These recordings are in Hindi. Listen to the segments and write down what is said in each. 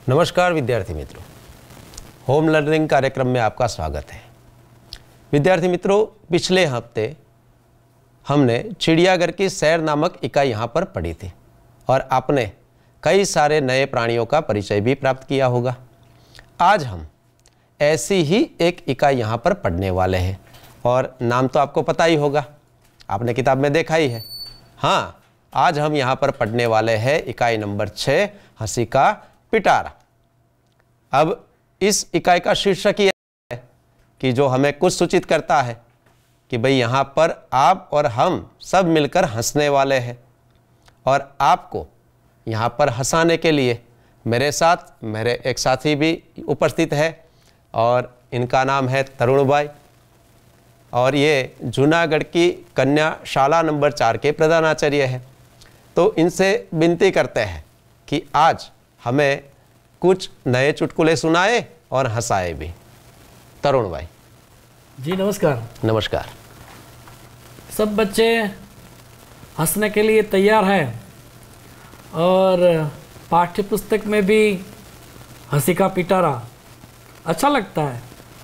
नमस्कार विद्यार्थी मित्रों, होम लर्निंग कार्यक्रम में आपका स्वागत है। विद्यार्थी मित्रों, पिछले हफ्ते हमने चिड़ियाघर की सैर नामक इकाई यहाँ पर पढ़ी थी और आपने कई सारे नए प्राणियों का परिचय भी प्राप्त किया होगा। आज हम ऐसी ही एक इकाई यहाँ पर पढ़ने वाले हैं और नाम तो आपको पता ही होगा, आपने किताब में देखा ही है। हाँ, आज हम यहाँ पर पढ़ने वाले हैं इकाई नंबर 6, हंसी का पिटारा। अब इस इकाई का शीर्षक यह है कि जो हमें कुछ सूचित करता है कि भाई यहाँ पर आप और हम सब मिलकर हंसने वाले हैं और आपको यहाँ पर हंसाने के लिए मेरे साथ मेरे एक साथी भी उपस्थित है और इनका नाम है तरुण भाई और ये जूनागढ़ की कन्या शाला नंबर 4 के प्रधानाचार्य है। तो इनसे विनती करते हैं कि आज हमें कुछ नए चुटकुले सुनाए और हंसाए भी। तरुण भाई जी नमस्कार। नमस्कार। सब बच्चे हंसने के लिए तैयार हैं और पाठ्य पुस्तक में भी हंसी का पिटारा अच्छा लगता है,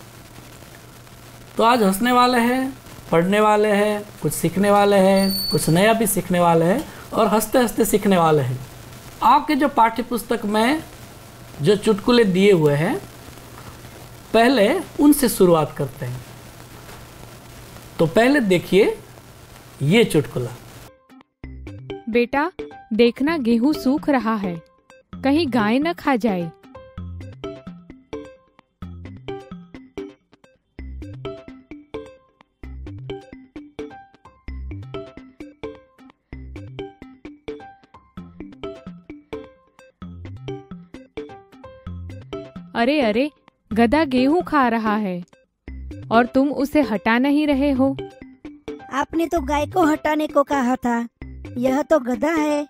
तो आज हंसने वाले हैं, पढ़ने वाले हैं, कुछ सीखने वाले हैं, कुछ नया भी सीखने वाले हैं और हंसते हंसते सीखने वाले हैं। आपके जो पाठ्य पुस्तक में जो चुटकुले दिए हुए हैं, पहले उनसे शुरुआत करते हैं। तो पहले देखिए ये चुटकुला। बेटा देखना, गेहूं सूख रहा है, कहीं गाय न खा जाए। अरे अरे, गधा गेहूं खा रहा है और तुम उसे हटा नहीं रहे हो। आपने तो गाय को हटाने को कहा था, यह तो गधा है।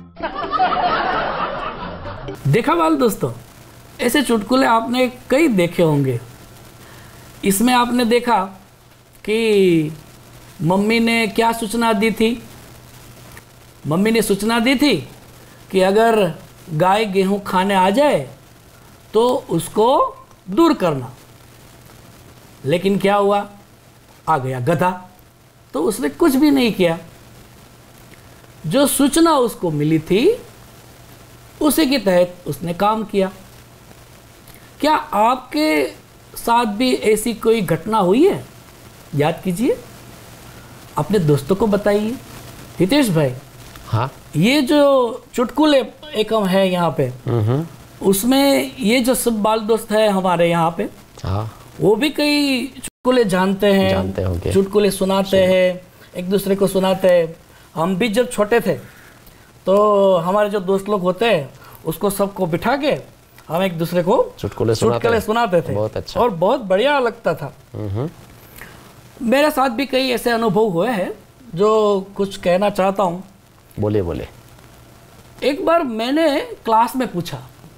देखा बाल दोस्तों, ऐसे चुटकुले आपने कई देखे होंगे। इसमें आपने देखा कि मम्मी ने क्या सूचना दी थी। मम्मी ने सूचना दी थी कि अगर गाय गेहूं खाने आ जाए तो उसको दूर करना, लेकिन क्या हुआ, आ गया गधा, तो उसने कुछ भी नहीं किया। जो सूचना उसको मिली थी उसी के तहत उसने काम किया। क्या आपके साथ भी ऐसी कोई घटना हुई है? याद कीजिए, अपने दोस्तों को बताइए। हितेश भाई, हाँ, ये जो चुटकुले एकम है यहाँ पे, उसमें ये जो सब बाल दोस्त है हमारे यहाँ पे, हाँ, वो भी कई चुटकुले जानते हैं, चुटकुले सुनाते हैं, एक दूसरे को सुनाते हैं। हम भी जब छोटे थे तो हमारे जो दोस्त लोग होते हैं उसको सबको बिठा के हम एक दूसरे को चुटकुले सुनाते थे। बहुत अच्छा। और बहुत बढ़िया लगता था। मेरे साथ भी कई ऐसे अनुभव हुए हैं जो कुछ कहना चाहता हूँ। बोले बोले। एक बार मैंने क्लास में पूछा,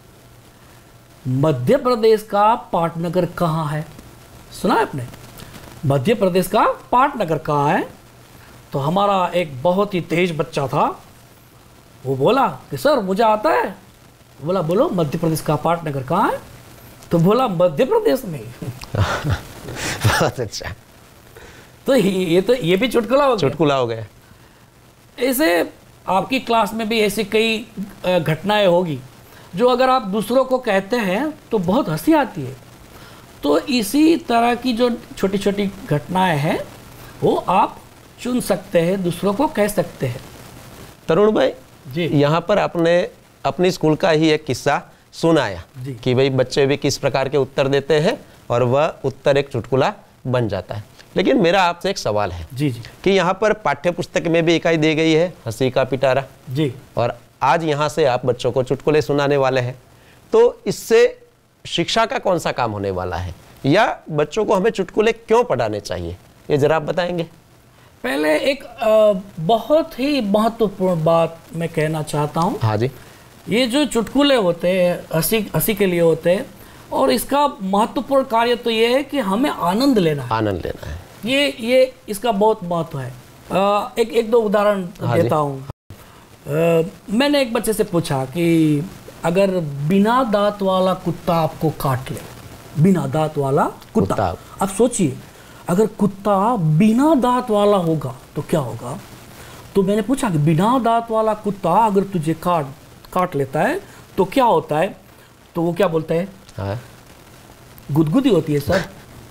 मध्य प्रदेश का पाटनगर कहाँ है? सुना है आपने? मध्य प्रदेश का पाटनगर कहाँ है? तो हमारा एक बहुत ही तेज बच्चा था, वो बोला कि सर मुझे आता है। बोला बोलो मध्य प्रदेश का पाटनगर कहाँ है? तो बोला मध्य प्रदेश में। बहुत अच्छा। तो ये भी चुटकुला हो गया। ऐसे आपकी क्लास में भी ऐसी कई घटनाएं होगी जो अगर आप दूसरों को कहते हैं तो बहुत हंसी आती है। तो इसी तरह की जो छोटी छोटी घटनाएं हैं वो आप चुन सकते हैं, दूसरों को कह सकते हैं। तरुण भाई जी, यहाँ पर आपने अपनी स्कूल का ही एक किस्सा सुनाया कि भाई बच्चे भी किस प्रकार के उत्तर देते हैं और वह उत्तर एक चुटकुला बन जाता है। लेकिन मेरा आपसे एक सवाल है जी कि यहाँ पर पाठ्य पुस्तक में भी इकाई दी गई है हंसी का पिटारा जी, और आज यहाँ से आप बच्चों को चुटकुले सुनाने वाले हैं, तो इससे शिक्षा का कौन सा काम होने वाला है या बच्चों को हमें चुटकुले क्यों पढ़ाने चाहिए, ये जरा आप बताएंगे। पहले एक बहुत ही महत्वपूर्ण बात मैं कहना चाहता हूँ। हाँ जी। ये जो चुटकुले होते हैं हंसी के लिए होते हैं और इसका महत्वपूर्ण कार्य तो ये है कि हमें आनंद लेना है। ये इसका बहुत महत्व है। एक दो उदाहरण देता हूँ। मैंने एक बच्चे से पूछा कि अगर बिना दांत वाला कुत्ता आपको काट ले, बिना दांत वाला कुत्ता, अब सोचिए अगर कुत्ता बिना दांत वाला होगा तो क्या होगा। तो मैंने पूछा कि बिना दांत वाला कुत्ता अगर तुझे काट लेता है तो क्या होता है। तो वो क्या बोलता है, हाँ। गुदगुदी होती है सर।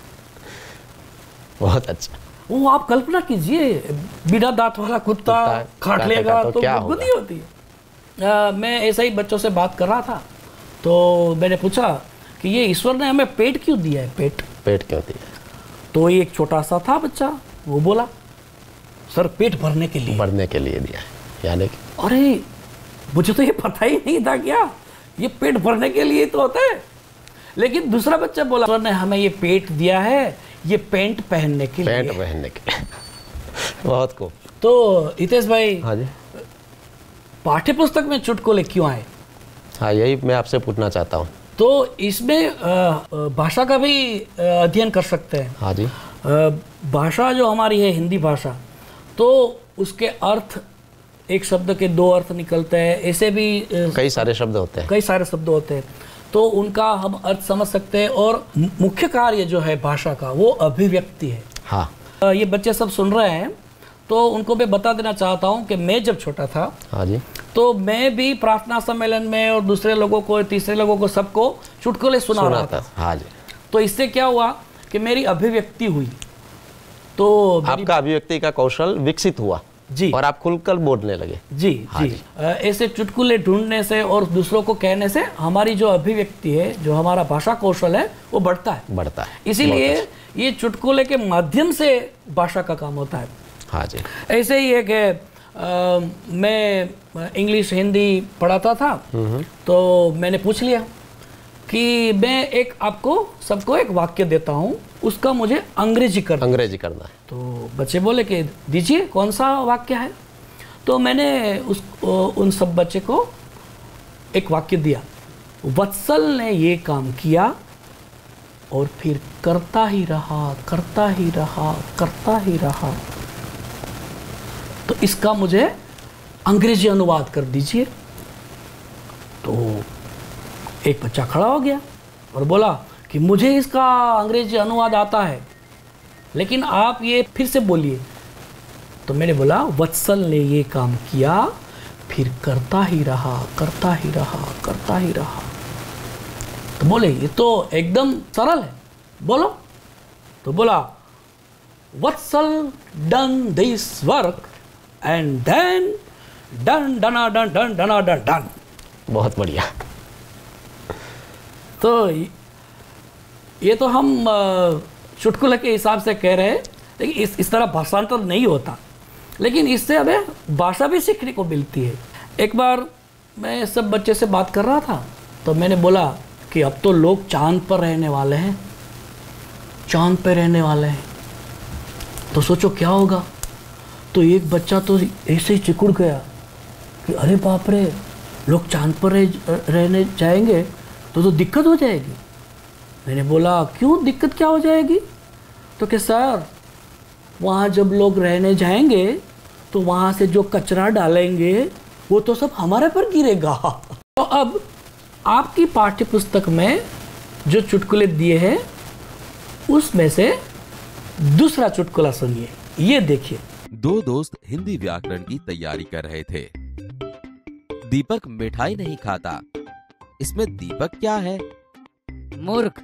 बहुत अच्छा। वो आप कल्पना कीजिए, बिना दांत वाला कुत्ता काट लेगा तो गुदगुदी होती है। मैं ऐसा ही बच्चों से बात कर रहा था, तो मैंने पूछा कि ये ईश्वर ने हमें पेट क्यों दिया है, पेट क्यों दिया है। तो एक छोटा सा था बच्चा, वो बोला सर पेट भरने के लिए दिया है। यानी अरे मुझे तो ये पता ही नहीं था, क्या ये पेट भरने के लिए तो होता है। लेकिन दूसरा बच्चा बोला ईश्वर ने हमें ये पेट दिया है ये पैंट पहनने के लिए। बहुत को। तो हितेश भाई, हाँ जी, पाठ्य पुस्तक में चुटकुले क्यों आए? हाँ यही मैं आपसे पूछना चाहता हूँ। तो इसमें भाषा का भी अध्ययन कर सकते हैं। हाँ जी। भाषा जो हमारी है हिंदी भाषा, तो उसके अर्थ, एक शब्द के दो अर्थ निकलते हैं, ऐसे भी कई सारे शब्द होते हैं। तो उनका हम अर्थ समझ सकते हैं। और मुख्य कार्य जो है भाषा का वो अभिव्यक्ति है। हाँ। ये बच्चे सब सुन रहे हैं तो उनको मैं बता देना चाहता हूँ कि मैं जब छोटा था, हाँ जी, तो मैं भी प्रार्थना सम्मेलन में और दूसरे लोगों को, तीसरे लोगों को, सबको चुटकुले सुना रहा था। हाँ जी। तो इससे क्या हुआ कि मेरी अभिव्यक्ति हुई, तो आपका अभिव्यक्ति का कौशल विकसित हुआ जी, और आप खुलकर बोलने लगे। जी। हाँ जी। ऐसे चुटकुले ढूंढने से और दूसरों को कहने से हमारी जो अभिव्यक्ति है, जो हमारा भाषा कौशल है, वो बढ़ता है। इसीलिए ये चुटकुले के माध्यम से भाषा का काम होता है। हाँ जी। ऐसे ही है कि मैं इंग्लिश हिंदी पढ़ाता था, तो मैंने पूछ लिया कि मैं आपको सबको एक वाक्य देता हूँ, उसका मुझे अंग्रेजी करना है। तो बच्चे बोले कि दीजिए कौन सा वाक्य है। तो मैंने उन सब बच्चे को एक वाक्य दिया, वत्सल ने ये काम किया और फिर करता ही रहा। तो इसका मुझे अंग्रेजी अनुवाद कर दीजिए। तो एक बच्चा खड़ा हो गया और बोला कि मुझे इसका अंग्रेजी अनुवाद आता है, लेकिन आप ये फिर से बोलिए। तो मैंने बोला वत्सल ने ये काम किया फिर करता ही रहा। तो बोले ये तो एकदम सरल है, बोलो। तो बोला Vatsal done this work and then done. बहुत बढ़िया। तो ये तो हम चुटकुले के हिसाब से कह रहे हैं, लेकिन इस तरह भाषांतर नहीं होता, लेकिन इससे हमें भाषा भी सीखने को मिलती है। एक बार मैं सब बच्चे से बात कर रहा था, तो मैंने बोला कि अब तो लोग चांद पर रहने वाले हैं, तो सोचो क्या होगा। तो एक बच्चा तो ऐसे ही चिकुड़ गया कि अरे बाप रे, लोग चांद पर रहने जाएंगे तो दिक्कत हो जाएगी। मैंने बोला क्यों, दिक्कत क्या हो जाएगी? तो कि सर वहाँ जब लोग रहने जाएंगे तो वहाँ से जो कचरा डालेंगे वो तो सब हमारे पर गिरेगा। तो अब आपकी पाठ्य पुस्तक में जो चुटकुले दिए हैं उसमें से दूसरा चुटकुला सुनिए, ये देखिए। दो दोस्त हिंदी व्याकरण की तैयारी कर रहे थे। दीपक मिठाई नहीं खाता, इसमें दीपक क्या है? मूर्ख।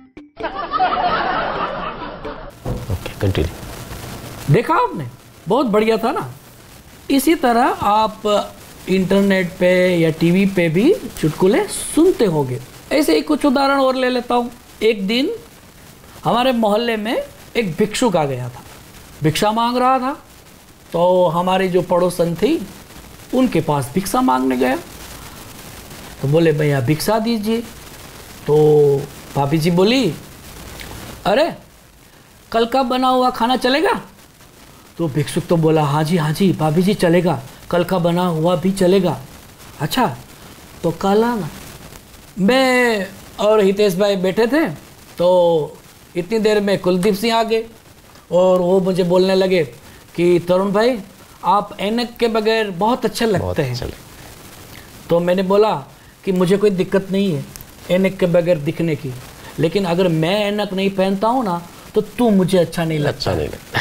Okay, continue. देखा आपने, बहुत बढ़िया था ना। इसी तरह आप इंटरनेट पे या टीवी पे भी चुटकुले सुनते होंगे। ऐसे ही कुछ उदाहरण और ले लेता हूँ। एक दिन हमारे मोहल्ले में एक भिक्षुक आ गया था, भिक्षा मांग रहा था। तो हमारी जो पड़ोसन थी उनके पास भिक्षा मांगने गया। तो बोले भैया भिक्षा दीजिए। तो भाभी जी बोली अरे कल का बना हुआ खाना चलेगा? तो भिक्षुक तो बोला हाँ जी भाभी जी चलेगा, कल का बना हुआ भी चलेगा। अच्छा तो कल आना। मैं और हितेश भाई बैठे थे, तो इतनी देर में कुलदीप सिंह आ गए और वो मुझे बोलने लगे कि तरुण भाई आप ऐनक के बगैर बहुत अच्छे लगते हैं। तो मैंने बोला कि मुझे कोई दिक्कत नहीं है ऐनक के बगैर दिखने की, लेकिन अगर मैं ऐनक नहीं पहनता हूँ ना तो तू मुझे अच्छा नहीं लगता। अच्छा नहीं लगता।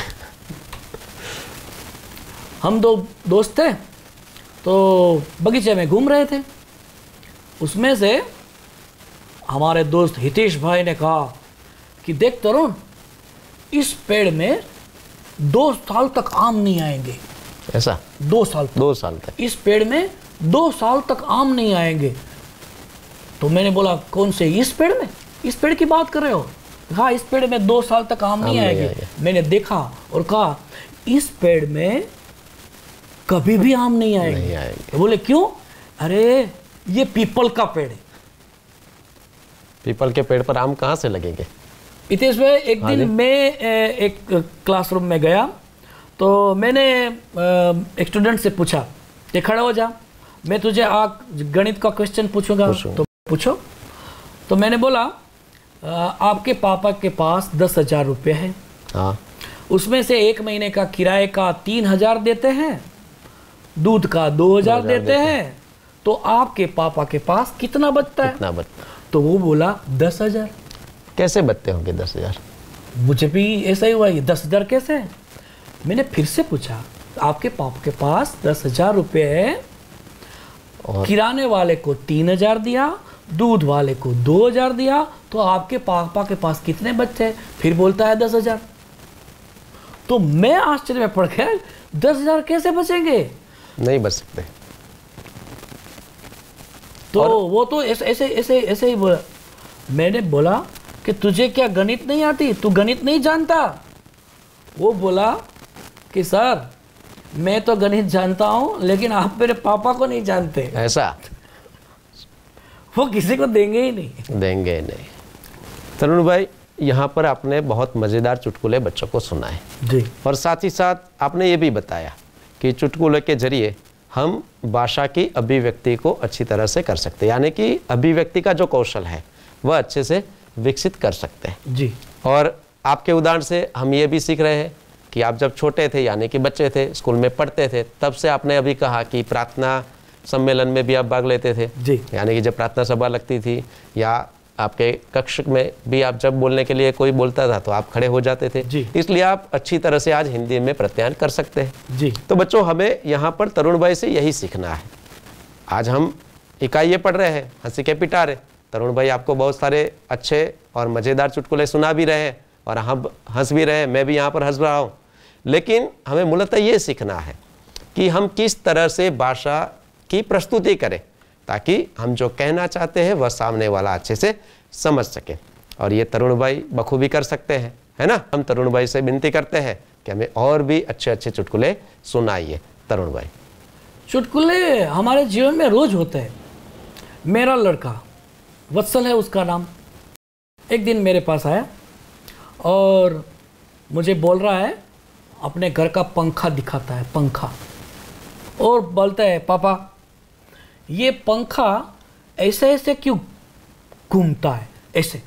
हम दो दोस्त थे तो बगीचे में घूम रहे थे। उसमें से हमारे दोस्त हितेश भाई ने कहा कि देख तरुण, इस पेड़ में 2 साल तक आम नहीं आएंगे। ऐसा? 2 साल तक। 2 साल तक इस पेड़ में 2 साल तक आम नहीं आएंगे। तो मैंने बोला कौन से, इस पेड़ में? इस पेड़ की बात कर रहे हो? हाँ, इस पेड़ में 2 साल तक आम नहीं आएंगे। मैंने देखा और कहा इस पेड़ में कभी भी आम नहीं आएंगे। बोले क्यों? अरे ये पीपल का पेड़ है। पीपल के पेड़ पर आम कहाँ से लगेंगे? हितेश भाई, एक दिन मैं एक क्लासरूम में गया तो मैंने एक स्टूडेंट से पूछा कि खड़ा हो जा, मैं तुझे गणित का क्वेश्चन पूछूंगा तो पूछो। तो मैंने बोला आपके पापा के पास 10,000 रुपये हैं। हाँ। उसमें से 1 महीने का किराए का 3,000 देते हैं, दूध का 2,000 देते हैं, तो आपके पापा के पास कितना बचता है? कितना बचता? तो वो बोला 10,000। कैसे बचते होंगे 10,000? मुझे भी ऐसा ही हुआ, ये 10,000 कैसे? मैंने फिर से पूछा आपके पापा के पास 10,000 रुपये है, और किराने वाले को 3,000 दिया, दूध वाले को 2,000 दिया, तो आपके पापा के पास कितने बच्चे? फिर बोलता है 10,000। तो मैं आश्चर्य में पड़ गया, 10,000 कैसे बचेंगे? नहीं बच सकते। तो वो तो ऐसे ही बोला। मैंने बोला कि तुझे क्या गणित नहीं आती, तू गणित नहीं जानता? वो बोला कि सर मैं तो गणित जानता हूँ लेकिन आप मेरे पापा को नहीं जानते। ऐसा? वो किसी को देंगे ही नहीं। देंगे नहीं। तरुण भाई, यहाँ पर आपने बहुत मज़ेदार चुटकुले बच्चों को सुनाए जी, और साथ ही साथ आपने ये भी बताया कि चुटकुले के जरिए हम भाषा की अभिव्यक्ति को अच्छी तरह से कर सकते हैं, यानी कि अभिव्यक्ति का जो कौशल है वह अच्छे से विकसित कर सकते हैं जी। और आपके उदाहरण से हम ये भी सीख रहे हैं कि आप जब छोटे थे, यानी कि बच्चे थे, स्कूल में पढ़ते थे, तब से आपने अभी कहा कि प्रार्थना सम्मेलन में भी आप भाग लेते थे जी, यानी कि जब प्रार्थना सभा लगती थी या आपके कक्ष में भी आप जब बोलने के लिए कोई बोलता था तो आप खड़े हो जाते थे जी। इसलिए आप अच्छी तरह से आज हिंदी में प्रत्यायन कर सकते हैं जी। तो बच्चों, हमें यहाँ पर तरुण भाई से यही सीखना है। आज हम इकाइयाँ पढ़ रहे हैं, हंसी के पिटारे। तरुण भाई आपको बहुत सारे अच्छे और मज़ेदार चुटकुले सुना भी रहे हैं और हम हंस भी रहे हैं, मैं भी यहाँ पर हंस रहा हूँ। लेकिन हमें मूलतः ये सीखना है कि हम किस तरह से भाषा की प्रस्तुति करें ताकि हम जो कहना चाहते हैं वह सामने वाला अच्छे से समझ सके। और ये तरुण भाई बखूबी कर सकते हैं, है ना। हम तरुण भाई से विनती करते हैं कि हमें और भी अच्छे अच्छे चुटकुले सुनाइए। तरुण भाई, चुटकुले हमारे जीवन में रोज होते हैं। मेरा लड़का वत्सल है उसका नाम, एक दिन मेरे पास आया और मुझे बोल रहा है, अपने घर का पंखा दिखाता है, पंखा, और बोलता है पापा ये पंखा ऐसे ऐसे क्यों घूमता है, ऐसे।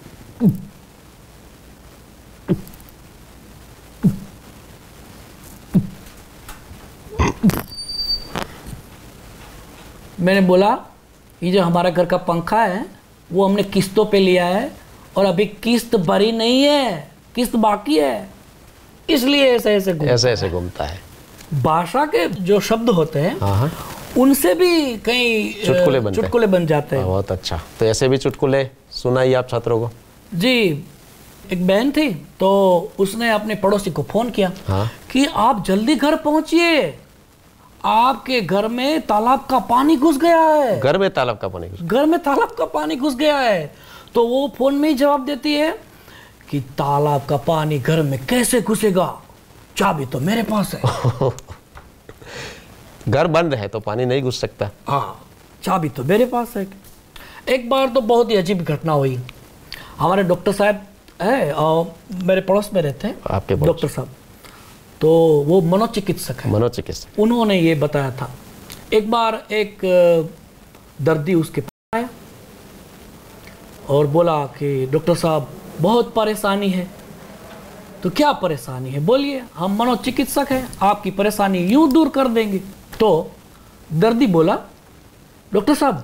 मैंने बोला ये जो हमारा घर का पंखा है वो हमने किस्तों पे लिया है और अभी किस्त भरी नहीं है, किस्त बाकी है, इसलिए ऐसे ऐसे घूमता है। भाषा के जो शब्द होते हैं हाँ, उनसे भी कई चुटकुले बन जाते हैं। बहुत अच्छा। तो ऐसे भी चुटकुले सुनाइए आप छात्रों को। जी, एक बहन थी तो उसने अपने पड़ोसी को फोन किया कि आप जल्दी घर पहुंचिए, आपके घर में तालाब का पानी घुस गया है। घर में तालाब का पानी? घर में तालाब का पानी घुस गया है। तो वो फोन में ही जवाब देती है कि तालाब का पानी घर में कैसे घुसेगा, चाबी तो मेरे पास है। घर बंद है तो पानी नहीं घुस सकता। हाँ, चाबी तो मेरे पास है। एक बार तो बहुत ही अजीब घटना हुई। हमारे डॉक्टर साहब है और मेरे पड़ोस में रहते हैं, आपके डॉक्टर साहब, तो वो मनोचिकित्सक है। मनोचिकित्सक। उन्होंने ये बताया था, एक बार एक दर्दी उसके पास आया और बोला कि डॉक्टर साहब बहुत परेशानी है। तो क्या परेशानी है बोलिए, हम मनोचिकित्सक हैं, आपकी परेशानी यूं दूर कर देंगे। तो दर्दी बोला, डॉक्टर साहब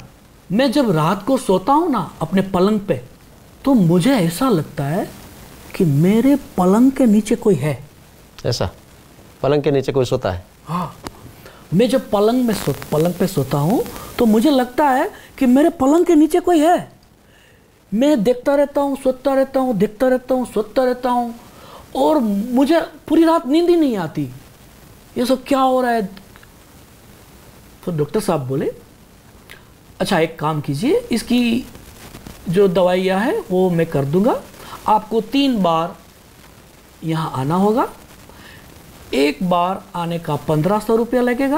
मैं जब रात को सोता हूँ ना अपने पलंग पे, तो मुझे ऐसा लगता है कि मेरे पलंग के नीचे कोई है। ऐसा पलंग के नीचे कोई सोता है? हाँ, मैं जब पलंग पे सोता हूँ तो मुझे लगता है कि मेरे पलंग के नीचे कोई है। मैं देखता रहता हूँ, सोता रहता हूँ, देखता रहता हूँ, सोता रहता हूँ, और मुझे पूरी रात नींद ही नहीं आती। ये सब क्या हो रहा है? तो डॉक्टर साहब बोले, अच्छा एक काम कीजिए, इसकी जो दवाइयाँ है वो मैं कर दूंगा, आपको 3 बार यहाँ आना होगा, एक बार आने का 1500 रुपया लगेगा,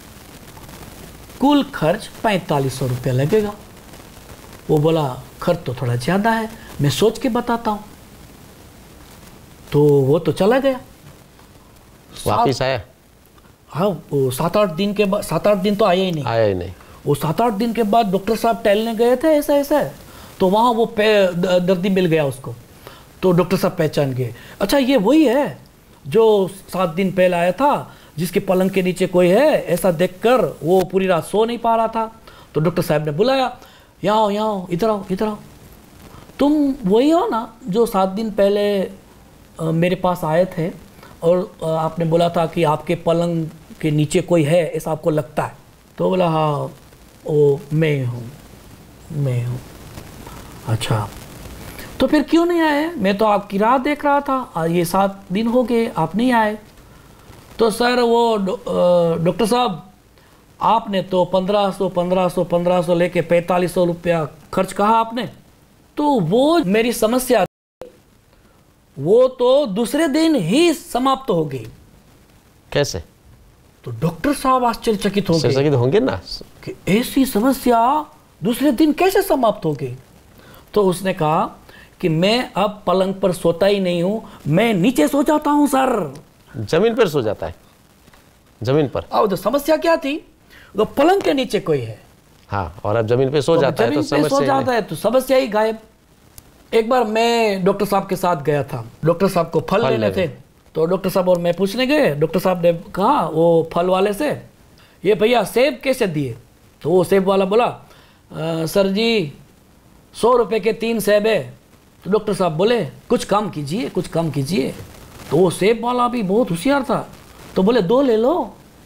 कुल खर्च 4500 रुपया लगेगा। वो बोला खर्च तो थोड़ा ज़्यादा है, मैं सोच के बताता हूँ। तो वो तो चला गया, वापिस आया? हाँ, वो 7-8 दिन के बाद, 7-8 दिन तो आया ही नहीं। वो 7-8 दिन के बाद डॉक्टर साहब टहलने गए थे ऐसा ऐसा, तो वहाँ वो दर्दी मिल गया उसको, तो डॉक्टर साहब पहचान गए, अच्छा ये वही है जो 7 दिन पहले आया था, जिसके पलंग के नीचे कोई है। ऐसा देखकर वो पूरी रात सो नहीं पा रहा था। तो डॉक्टर साहब ने बुलाया, यहाँ आओ, इधर आओ, तुम वही हो ना जो 7 दिन पहले मेरे पास आए थे, और आपने बोला था कि आपके पलंग के नीचे कोई है, ऐसा आपको लगता है? तो बोला हाँ, वो मैं हूँ। अच्छा, तो फिर क्यों नहीं आए? मैं तो आपकी राह देख रहा था, और ये 7 दिन हो गए आप नहीं आए। तो सर वो डॉक्टर साहब, आपने तो 1500 लेके 4500 रुपया खर्च कहा आपने, तो वो मेरी समस्या वो तो दूसरे दिन ही समाप्त हो गई। कैसे? तो डॉक्टर साहब आश्चर्यचकित हो गए होंगे ना कि ऐसी समस्या दूसरे दिन कैसे समाप्त हो गई। तो उसने कहा कि मैं अब पलंग पर सोता ही नहीं हूं, मैं नीचे सो जाता हूं सर। जमीन पर सो जाता है? जमीन पर? अब तो समस्या क्या थी, तो पलंग के नीचे कोई है। हाँ, और अब जमीन पे सो जाता है तो समस्या ही गायब। एक बार मैं डॉक्टर साहब के साथ गया था, डॉक्टर साहब को फल लेने थे, तो डॉक्टर साहब और मैं पूछने गए। डॉक्टर साहब ने कहा वो फल वाले से, ये भैया सेब कैसे दिए? तो वो सेब वाला बोला, सर जी 100 रुपये के 3 सेब है। तो डॉक्टर साहब बोले कुछ कम कीजिए। तो वो सेब वाला भी बहुत होशियार था, तो बोले 2 ले लो।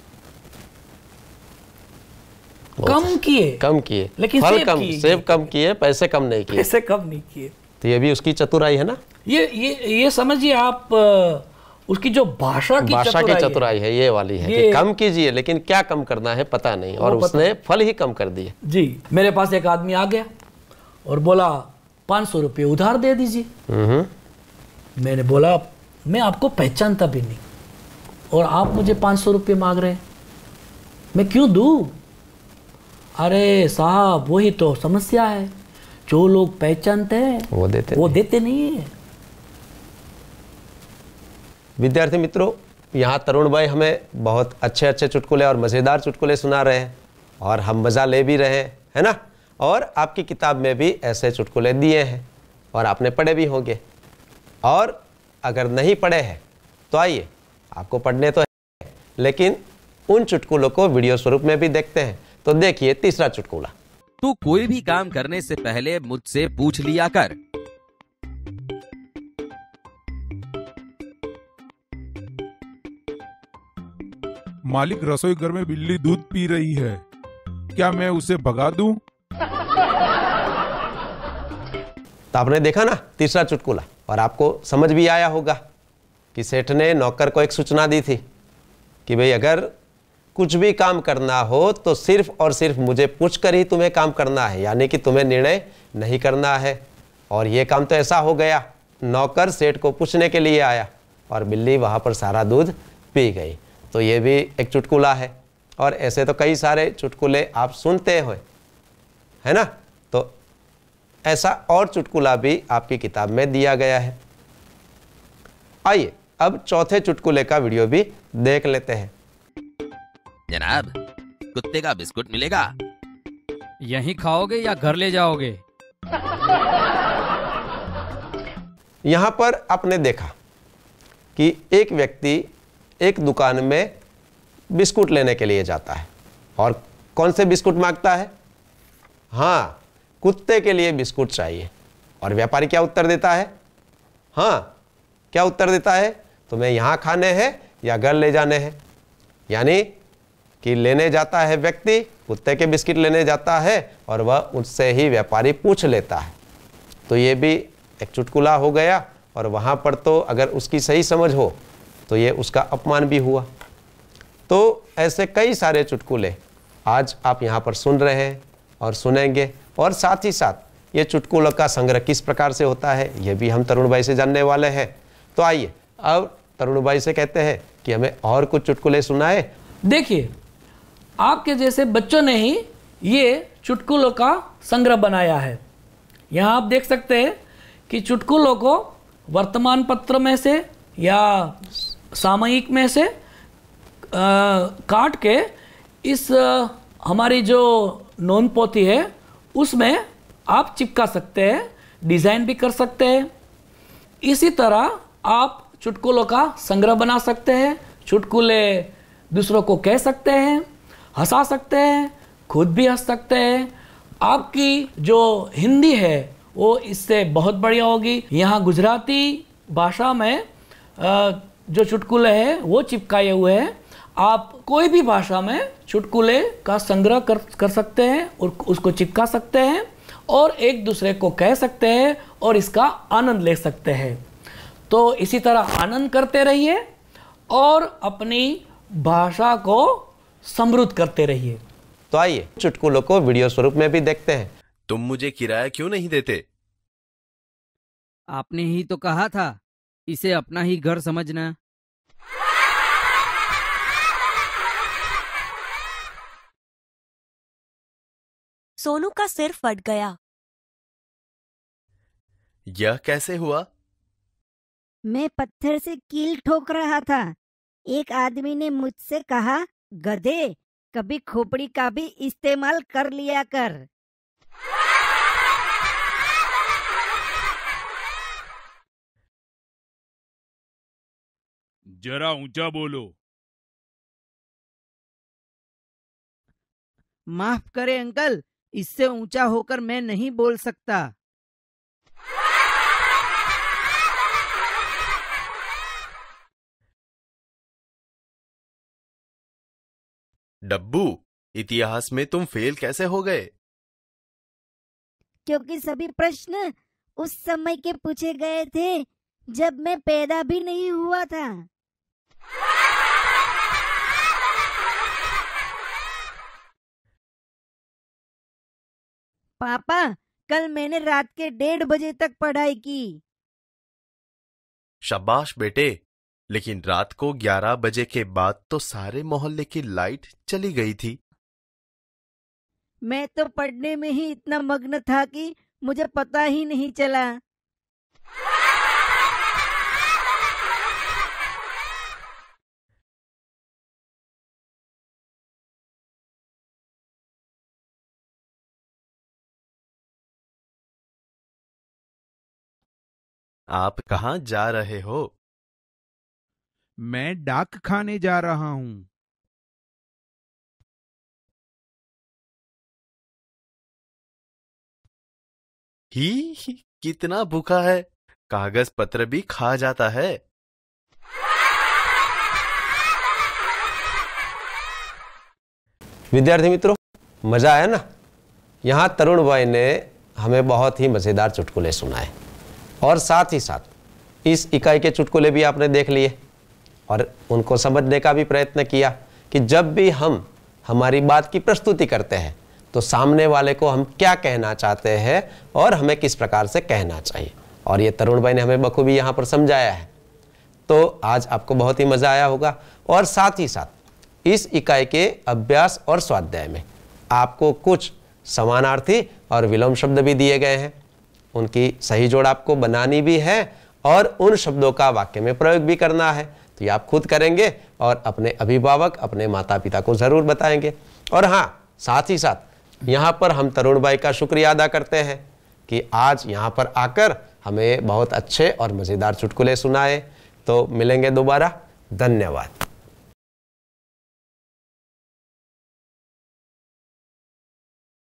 कम किए लेकिन सेब कम किए, पैसे कम नहीं किए। तो ये भी उसकी चतुराई है ना। ये समझिए आप, उसकी जो भाषा की चतुराई है ये वाली है कि कम कीजिए, लेकिन क्या कम करना है पता नहीं, और उसने फल ही कम कर दिए। जी, मेरे पास एक आदमी आ गया और बोला 500 रुपये उधार दे दीजिए। मैंने बोला मैं आपको पहचानता भी नहीं और आप मुझे 500 रुपये मांग रहे हैं, मैं क्यों दूं? अरे साहब वही तो समस्या है, जो लोग पहचानते हैं वो देते नहीं है। विद्यार्थी मित्रों, यहाँ तरुण भाई हमें बहुत अच्छे अच्छे चुटकुले और मज़ेदार चुटकुले सुना रहे हैं, और हम मज़ा ले भी रहे हैं, है ना। और आपकी किताब में भी ऐसे चुटकुले दिए हैं और आपने पढ़े भी होंगे, और अगर नहीं पढ़े हैं तो आइए, आपको पढ़ने तो है, लेकिन उन चुटकुलों को वीडियो स्वरूप में भी देखते हैं। तो देखिए तीसरा चुटकुला। तू कोई भी काम करने से पहले मुझसे पूछ लिया कर। मालिक, रसोई घर में बिल्ली दूध पी रही है, क्या मैं उसे भगा दूं? तो आपने देखा ना तीसरा चुटकुला, और आपको समझ भी आया होगा कि सेठ ने नौकर को एक सूचना दी थी कि भाई अगर कुछ भी काम करना हो तो सिर्फ और सिर्फ मुझे पूछकर ही तुम्हें काम करना है, यानी कि तुम्हें निर्णय नहीं करना है। और ये काम तो ऐसा हो गया, नौकर सेठ को पूछने के लिए आया और बिल्ली वहाँ पर सारा दूध पी गई। तो ये भी एक चुटकुला है, और ऐसे तो कई सारे चुटकुले आप सुनते हो, है ना। तो ऐसा और चुटकुला भी आपकी किताब में दिया गया है। आइए अब चौथे चुटकुले का वीडियो भी देख लेते हैं। जनाब, कुत्ते का बिस्कुट मिलेगा? यहीं खाओगे या घर ले जाओगे? यहां पर आपने देखा कि एक व्यक्ति एक दुकान में बिस्कुट लेने के लिए जाता है, और कौन से बिस्कुट मांगता है? हाँ, कुत्ते के लिए बिस्कुट चाहिए। और व्यापारी क्या उत्तर देता है? हाँ, क्या उत्तर देता है? तुम्हें यहाँ खाने हैं या घर ले जाने हैं? यानी कि लेने जाता है व्यक्ति, कुत्ते के बिस्किट लेने जाता है और वह उससे ही व्यापारी पूछ लेता है। तो ये भी एक चुटकुला हो गया, और वहाँ पर तो अगर उसकी सही समझ हो तो ये उसका अपमान भी हुआ। तो ऐसे कई सारे चुटकुले आज आप यहाँ पर सुन रहे हैं और सुनेंगे, और साथ ही साथ ये चुटकुलों का संग्रह किस प्रकार से होता है ये भी हम तरुण भाई से जानने वाले हैं। तो आइए अब तरुण भाई से कहते हैं कि हमें और कुछ चुटकुले सुनाए। देखिए, आपके जैसे बच्चों ने ही ये चुटकुलों का संग्रह बनाया है। यहाँ आप देख सकते हैं कि चुटकुलों को वर्तमान पत्र में से या सामयिक में से काट के इस हमारी जो नोन पोथी है उसमें आप चिपका सकते हैं, डिज़ाइन भी कर सकते हैं। इसी तरह आप चुटकुलों का संग्रह बना सकते हैं, चुटकुले दूसरों को कह सकते हैं, हंसा सकते हैं, खुद भी हंस सकते हैं। आपकी जो हिंदी है वो इससे बहुत बढ़िया होगी। यहाँ गुजराती भाषा में जो चुटकुले हैं वो चिपकाए हुए हैं। आप कोई भी भाषा में चुटकुले का संग्रह कर सकते हैं और उसको चिपका सकते हैं और एक दूसरे को कह सकते हैं और इसका आनंद ले सकते हैं। तो इसी तरह आनंद करते रहिए और अपनी भाषा को समृद्ध करते रहिए। तो आइए चुटकुलों को वीडियो स्वरूप में भी देखते हैं। तुम मुझे किराया क्यों नहीं देते? आपने ही तो कहा था इसे अपना ही घर समझना। सोनू का सिर फट गया। यह कैसे हुआ? मैं पत्थर से कील ठोक रहा था। एक आदमी ने मुझसे कहा, गधे, कभी खोपड़ी का भी इस्तेमाल कर लिया कर। जरा ऊंचा बोलो। माफ करें अंकल, इससे ऊंचा होकर मैं नहीं बोल सकता। डब्बू, इतिहास में तुम फेल कैसे हो गए? क्योंकि सभी प्रश्न उस समय के पूछे गए थे जब मैं पैदा भी नहीं हुआ था। पापा, कल मैंने रात के 1:30 बजे तक पढ़ाई की। शाबाश बेटे, लेकिन रात को 11 बजे के बाद तो सारे मोहल्ले की लाइट चली गई थी। मैं तो पढ़ने में ही इतना मग्न था कि मुझे पता ही नहीं चला। आप कहाँ जा रहे हो? मैं डाक खाने जा रहा हूँ। ही, कितना भूखा है, कागज पत्र भी खा जाता है। विद्यार्थी मित्रों, मजा आया ना? यहाँ तरुण भाई ने हमें बहुत ही मजेदार चुटकुले सुनाए और साथ ही साथ इस इकाई के चुटकुले भी आपने देख लिए और उनको समझने का भी प्रयत्न किया कि जब भी हम हमारी बात की प्रस्तुति करते हैं तो सामने वाले को हम क्या कहना चाहते हैं और हमें किस प्रकार से कहना चाहिए, और ये तरुण भाई ने हमें बखूबी यहाँ पर समझाया है। तो आज आपको बहुत ही मज़ा आया होगा। और साथ ही साथ इस इकाई के अभ्यास और स्वाध्याय में आपको कुछ समानार्थी और विलोम शब्द भी दिए गए हैं। उनकी सही जोड़ आपको बनानी भी है और उन शब्दों का वाक्य में प्रयोग भी करना है। तो ये आप खुद करेंगे और अपने अभिभावक, अपने माता पिता को ज़रूर बताएंगे। और हाँ, साथ ही साथ यहाँ पर हम तरुण भाई का शुक्रिया अदा करते हैं कि आज यहाँ पर आकर हमें बहुत अच्छे और मज़ेदार चुटकुले सुनाए। तो मिलेंगे दोबारा। धन्यवाद।